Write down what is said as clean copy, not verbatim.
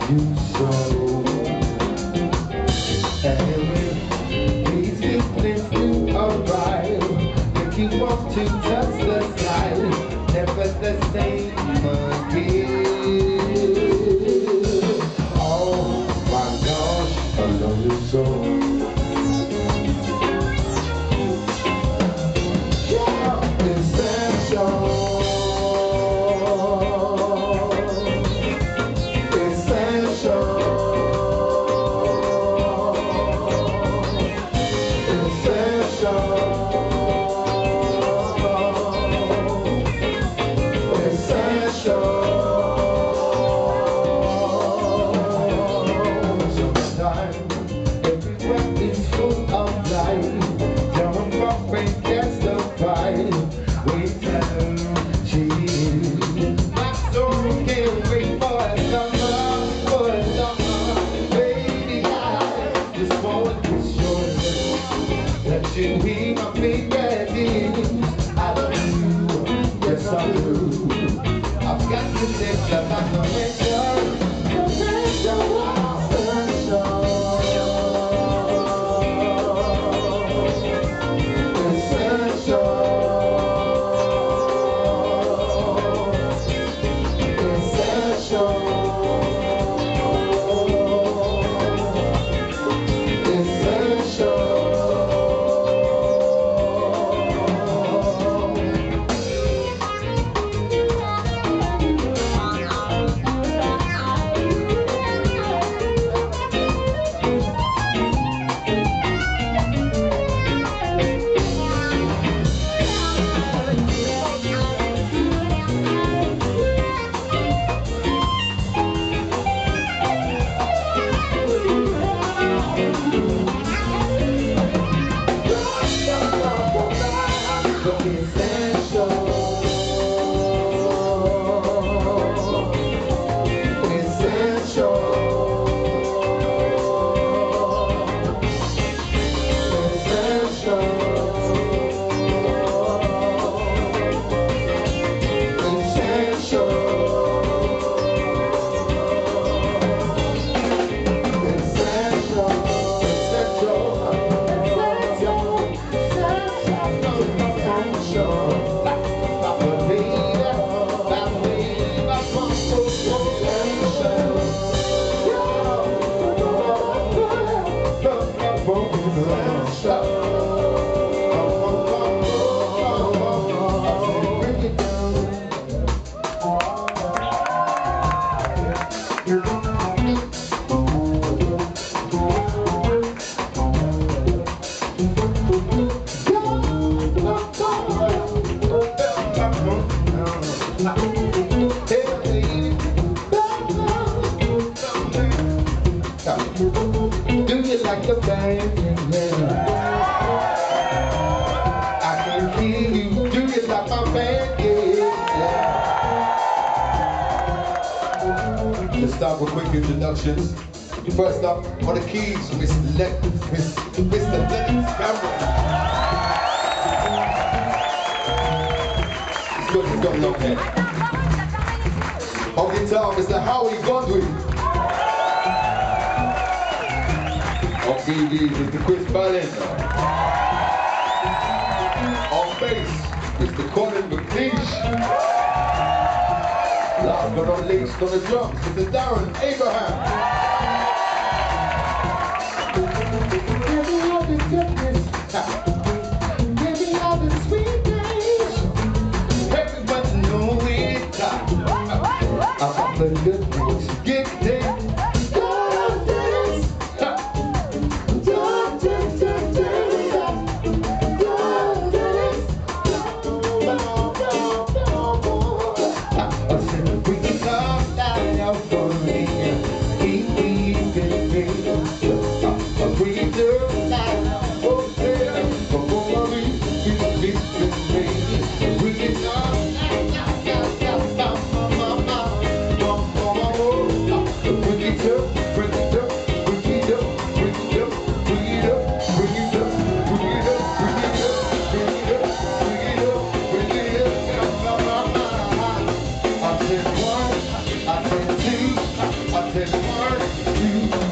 you so. Anyway, these feelings feel alright. Make you want to touch the sky, never the same again. Oh my gosh, I love you so. Yeah, essential. You hear my fingertips, I love you, yes I do. I've got to take the back to make sure you make your do you like the band? Yeah. I can hear you. Do you like my band? Yeah. Let's start with quick introductions. First up, on the keys, Mr. Lennox Cameron. He's got long hair. On guitar, Mr. Howie Godwin. On keyboards, Mr. Chris Ballin. On bass, Mr. Colin McNeish. Last but not least, on the drums, Mr. Darren Abraham. Give me all the goodness, give me all the sweet days. Everybody know it's time. I'm the good things, get there. We do like, oh, yeah. said 1, 2,